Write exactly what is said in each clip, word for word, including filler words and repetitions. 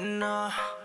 No.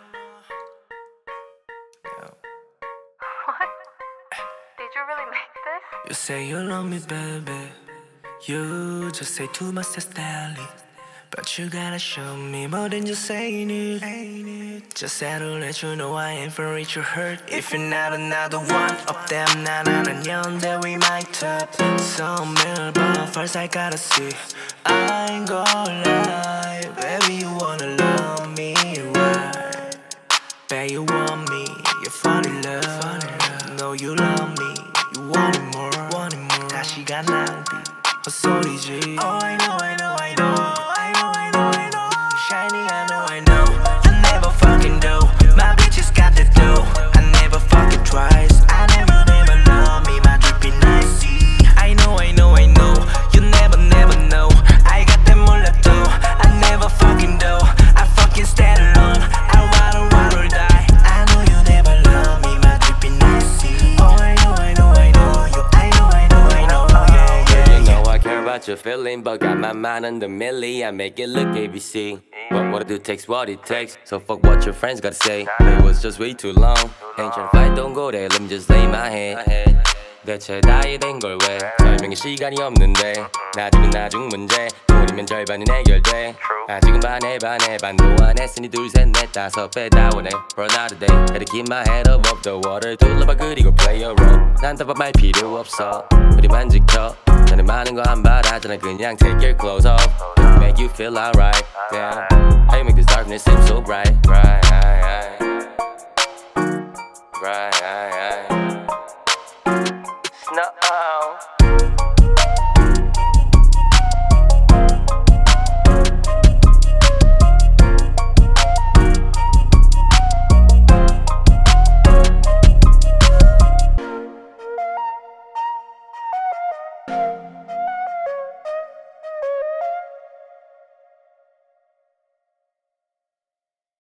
What? Did you really make this? You say you love me, baby. You just say too much that's daily. But you gotta show me more than just saying it. Just had to let you know I ain't for it, you hurt. If you're not another one of them, 난 아는 that we might top. Some mirror, but first I gotta see. I ain't gonna lie, baby, you wanna love me right. Bet you want me, you fall in love. Know you love me, you want it more, want it more. 다시가 낭비, 헛소리지. Oh, I know, I know, I know. Shining, I know, I know. I never fucking do. My bitches got the dough. I never fucking twice. I never, never love me. My drip be nice. I know, I know, I know. You never, never know. I got them all I do. I never fucking do. I fucking stand alone. I wanna, wanna die. I know you never love me. My drip be nice. Oh, I know, I know, I know. You, I know, I know, I know. Yeah, yeah, you know I care about your feeling, but got my mind on the milli. I make it look A B C. But what I do takes what it takes. So fuck what your friends gotta say. It was just way too long. Ain't tryna fight, don't go there. Let me just lay my head. 대체 나이 된 걸 왜 설명의 시간이 없는데 나중은 나중 문제 우리면 절반은 해결돼 아직은 반해 반해 반도 안 했으니 둘 셋 넷 다섯 배 다 원해 For another day Gotta keep my head above the water 둘러봐 그리고 play a role 난 답답할 필요 없어 우리만 지켜 전에 많은 거 안 바라잖아 그냥 take your clothes off Make you feel alright Damn How you make this darkness seem so bright Right, right, right Right, right, right No